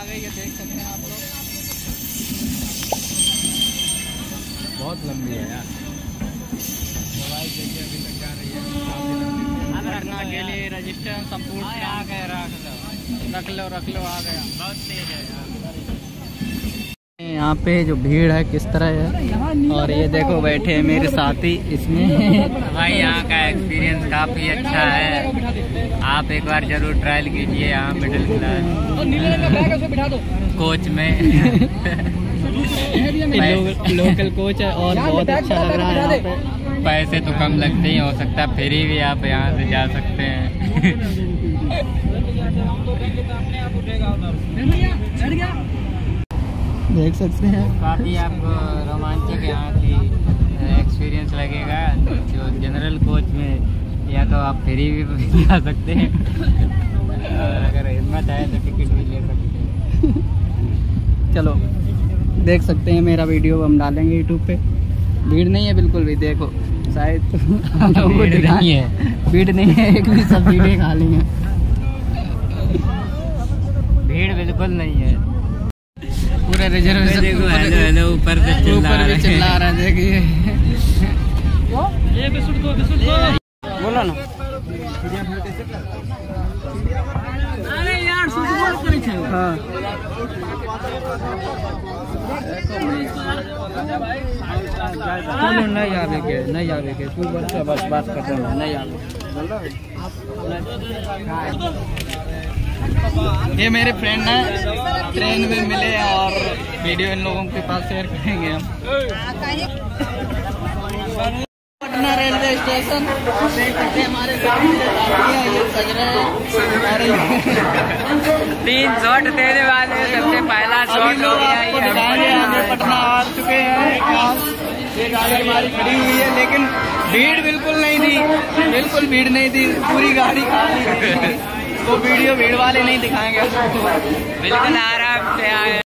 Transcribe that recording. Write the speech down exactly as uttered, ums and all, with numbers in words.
गई है, देख सकते हैं आप लोग। बहुत लंबी है यार। दवाई देखिए अभी तक जा रही है। घटना के लिए रजिस्ट्रेशन संपूर्ण आ गए। रख लो रख लो आ गया। बहुत तेज है यहाँ पे जो भीड़ है किस तरह है। और ये देखो बैठे हैं मेरे साथी इसमें। भाई यहाँ का एक्सपीरियंस काफ़ी अच्छा है, आप एक बार जरूर ट्रायल कीजिए यहाँ मिडिल क्लास कोच में। लोकल कोच है और बहुत अच्छा लग रहा है यहाँ पे। पैसे तो कम लगते ही, हो सकता है फ्री भी आप यहाँ से जा सकते हैं। देख सकते हैं काफ़ी आपको रोमांचक यहाँ की एक्सपीरियंस लगेगा। जो जनरल कोच में या तो आप फ्री भी जा सकते हैं और अगर हिम्मत है तो टिकट भी ले सकते हैं। चलो देख सकते हैं, मेरा वीडियो हम डालेंगे यूट्यूब पे। भीड़ नहीं है बिल्कुल भी, देखो शायद भीड़ नहीं है, भीड़ नहीं है एक भी, सब भीड़ें खाली हैं। भीड़ बिल्कुल नहीं है। पूरा रिजर्वेशन हेलो हेलो ऊपर से ऊपर भी चिल्ला रहा है। देखिए बोलो ना। अरे यार हाँ नहीं आवे के नहीं आवे के तू बस बस बात कर रहा नहीं आवे। ये मेरे फ्रेंड हैं, ट्रेन में मिले और वीडियो इन लोगों के पास शेयर करेंगे हम। पटना रेलवे स्टेशन देख सकते हैं, हमारे सामने ये सज रहे हैं। तीन शॉट देने वाले हैं, सबसे पहला शॉट हो गया है। हम पटना आ चुके हैं। ये गाड़ी हमारी खड़ी हुई है, लेकिन भीड़ बिल्कुल नहीं थी, बिल्कुल भीड़ नहीं थी, पूरी गाड़ी खाली थी। वो वीडियो भीड़ वाले नहीं दिखाएंगे, बिल्कुल आराम से आए।